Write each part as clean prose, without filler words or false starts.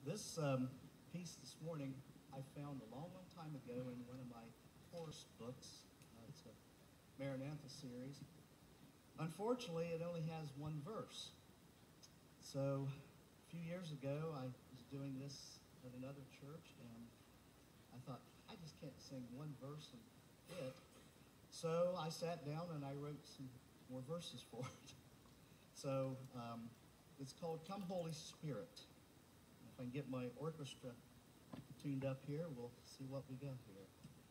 This piece this morning I found a long, long time ago in one of my chorus books. It's a Maranatha series. Unfortunately, it only has one verse. So a few years ago, I was doing this at another church, and I thought, I just can't sing one verse of it. So I sat down and I wrote some more verses for it. So it's called Come Holy Spirit. If I can get my orchestra tuned up here, we'll see what we got here.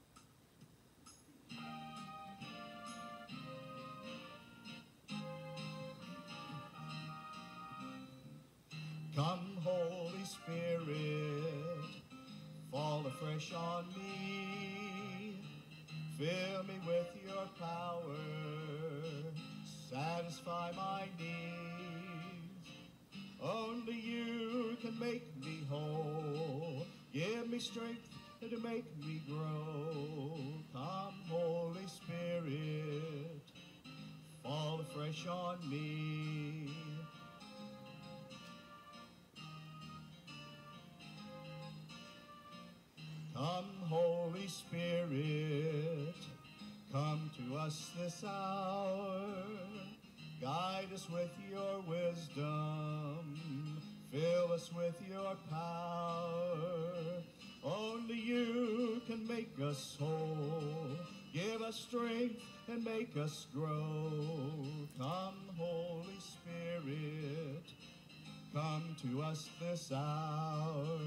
Come, Holy Spirit, fall afresh on me. Fill me with your power, satisfy my needs. Only you can make me whole. Give me strength to make me grow. Come, Holy Spirit, fall afresh on me. Come, Holy Spirit, come to us this hour. Guide us with your wisdom, fill us with your power. Only you can make us whole. Give us strength and make us grow. Come, Holy Spirit, come to us this hour.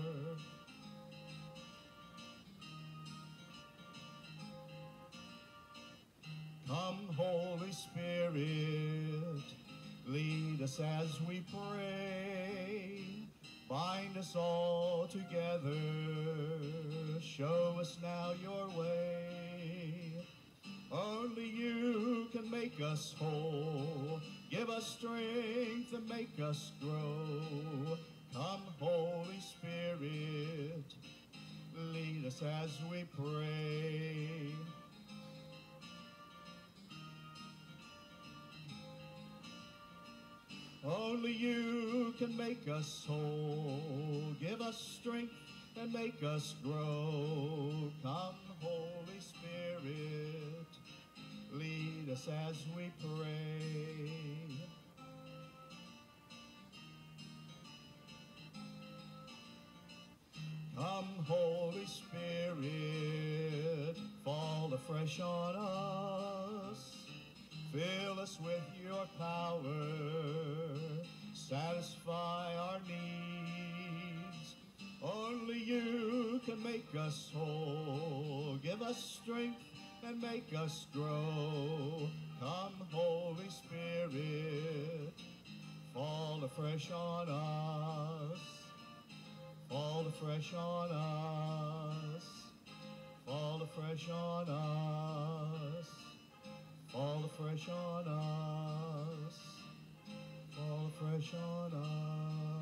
Come, Holy Spirit, lead us as we pray. Bind us all together, show us now your way. Only you can make us whole. Give us strength and make us grow. Come, Holy Spirit, lead us as we pray. Only you can make us whole. Give us strength and make us grow. Come, Holy Spirit, lead us as we pray. Come, Holy Spirit, fall afresh on us. Fill us with your power, satisfy our needs. Only you can make us whole. Give us strength and make us grow. Come, Holy Spirit, fall afresh on us. Fall afresh on us. Fall afresh on us. Fall afresh on us, fall afresh on us.